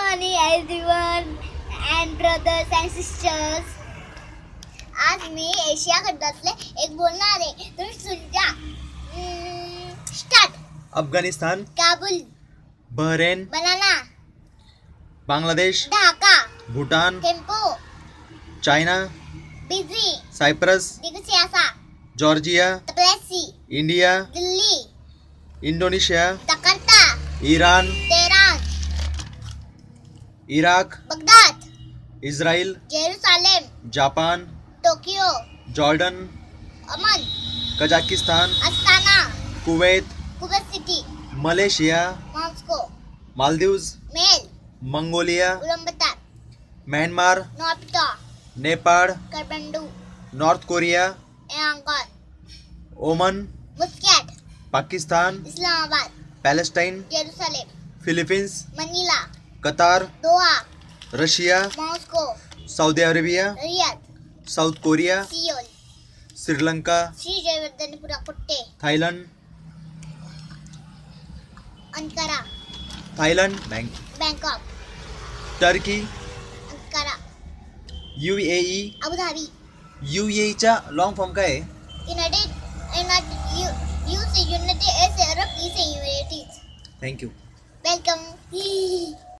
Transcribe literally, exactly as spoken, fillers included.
morning everyone and brothers and sisters. आज मी Asia खंडातले एक बोलणार आहे. तुम्ही सुनजा. Start. Afghanistan, Kabul, Bahrain, Manama, Bangladesh, Dhaka, Bhutan, Thimphu, China, Beijing, Cyprus, Nicosia, Georgia, Tbilisi, India, Delhi, Indonesia, Jakarta, Iran, Tehran, Iraq, Baghdad, Israel, Jerusalem, Japan, Tokyo, Jordan, Amman, Kazakhstan, Astana, Kuwait, Kuwait City, Malaysia, Moscow, Maldives, Male, Mongolia, Ulaanbaatar, Myanmar, Naypyidaw, Nepal, Kathmandu, North Korea, Yangon, Oman, Muscat, Pakistan, Islamabad, Palestine, Jerusalem, Philippines, Manila, Qatar, Doha, Russia, Moscow, Saudi Arabia, Riyadh, South Korea, Seoul, Sri Lanka, Sri Jayawardenepura Kotte, Thailand, Ankara, Thailand, bank Bangkok, Turkey, Ankara, UAE. Abu Dhabi, यूएईचा long form काय आहे? United United you say United Arab Emirates. Thank you. Welcome.